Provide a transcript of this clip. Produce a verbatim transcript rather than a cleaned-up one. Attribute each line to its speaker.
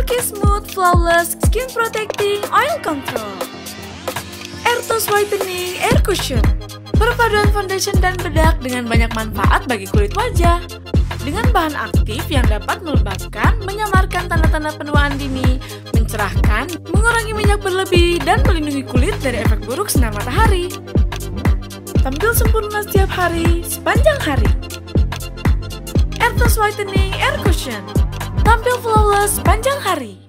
Speaker 1: Silky Smooth Flawless Skin Protecting Oil Control. Airtos Whitening Air Cushion. Perpaduan foundation dan bedak dengan banyak manfaat bagi kulit wajah. Dengan bahan aktif yang dapat melembabkan, menyamarkan tanda-tanda penuaan dini, mencerahkan, mengurangi minyak berlebih, dan melindungi kulit dari efek buruk sinar matahari. Tampil sempurna setiap hari, sepanjang hari. Airtos Whitening Air Cushion. Tampil flawless sepanjang hari.